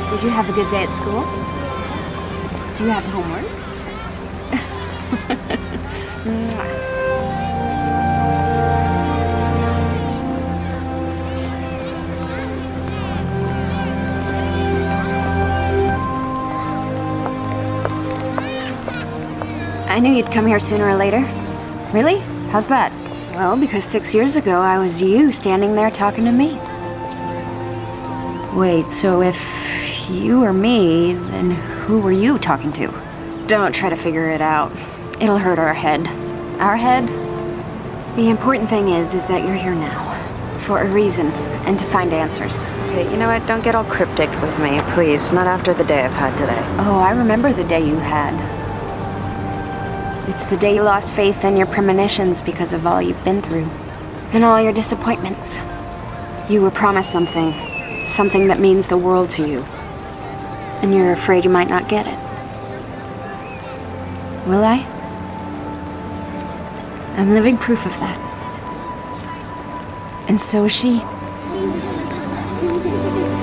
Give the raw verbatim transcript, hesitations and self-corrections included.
Did you have a good day at school? Do you have homework? I knew you'd come here sooner or later. Really? How's that? Well, because six years ago I was you standing there talking to me. Wait, so if you were me, then who were you talking to? Don't try to figure it out. It'll hurt our head. Our head? The important thing is, is that you're here now. For a reason, and to find answers. Okay, you know what? Don't get all cryptic with me, please. Not after the day I've had today. Oh, I remember the day you had. It's the day you lost faith in your premonitions because of all you've been through. And all your disappointments. You were promised something. Something that means the world to you. And you're afraid you might not get it. Will I? I'm living proof of that. And so is she.